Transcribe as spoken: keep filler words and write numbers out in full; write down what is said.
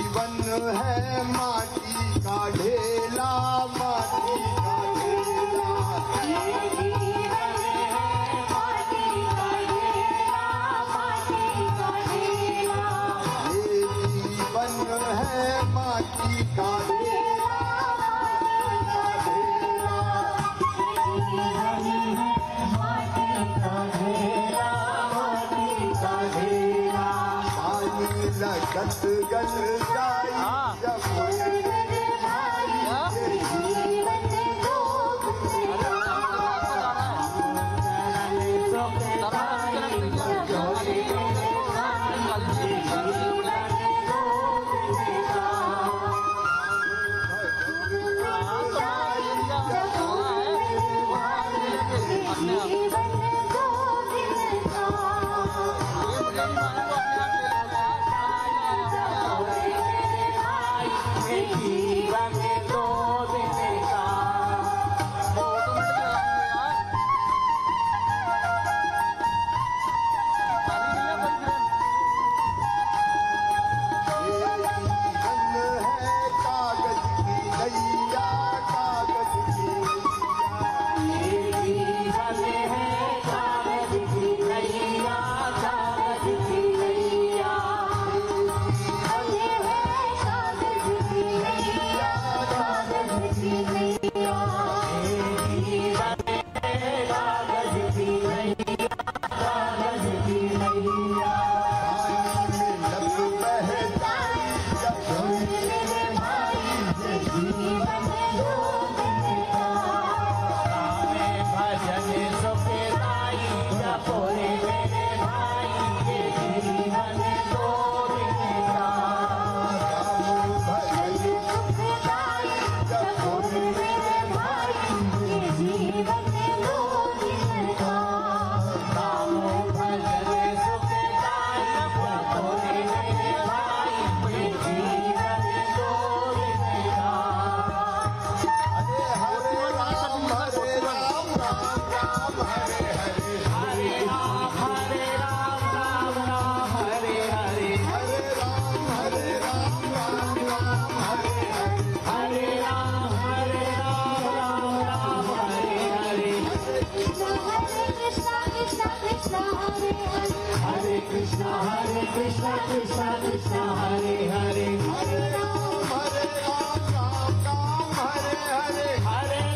जीवन है माटी का ढेला, माटी का ढेला। ये जीवन है माटी का ढेला, माटी का ढेला। ये जीवन है माटी का ढेला, माटी का ढेला। लगत गल जाई जब मेरे भाई के जीवन Krishna Hare Krishna Krishna Krishna Hare Hare Hare Ram Hare Ram Ram Ram Hare Hare Hare